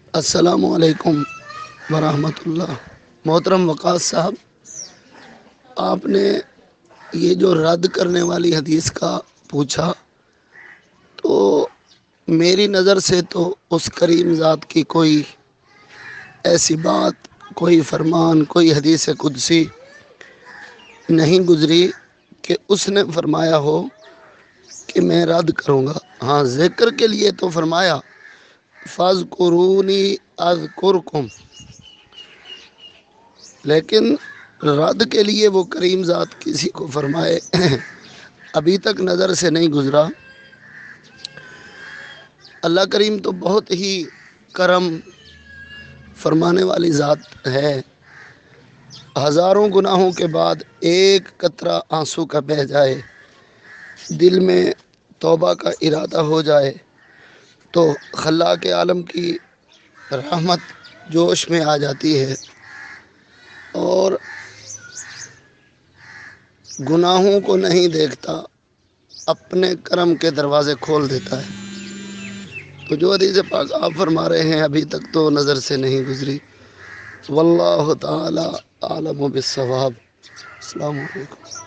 السلام علیکم ورحمۃ اللہ۔ محترم وقاص صاحب، آپ نے یہ جو رد کرنے والی حدیث کا پوچھا، تو میری نظر سے تو اس کریم ذات کی کوئی ایسی بات، کوئی فرمان، کوئی حدیث قدسی نہیں گزری کہ اس نے فرمایا ہو کہ میں رد کروں گا۔ ہاں، ذکر کے لیے تو فرمایا فَاذْكُرُونِي أَذْكُرْكُمْ، لیکن رد کے لیے وہ کریم ذات کسی کو فرمائے ابھی تک نظر سے نہیں گزرا۔ اللہ کریم تو بہت ہی کرم فرمانے والی ذات ہے۔ ہزاروں گناہوں کے بعد ایک قطرہ آنسو کا بہہ جائے، دل میں توبہ کا ارادہ ہو جائے، تو خلاق عالم کی رحمت جوش میں آ جاتی ہے اور گناہوں کو نہیں دیکھتا، اپنے کرم کے دروازے کھول دیتا ہے۔ تو جو حدیث پاک آپ فرما رہے ہیں ابھی تک تو نظر سے نہیں گزری۔ واللہ تعالی عالم بالصواب۔ السلام علیکم۔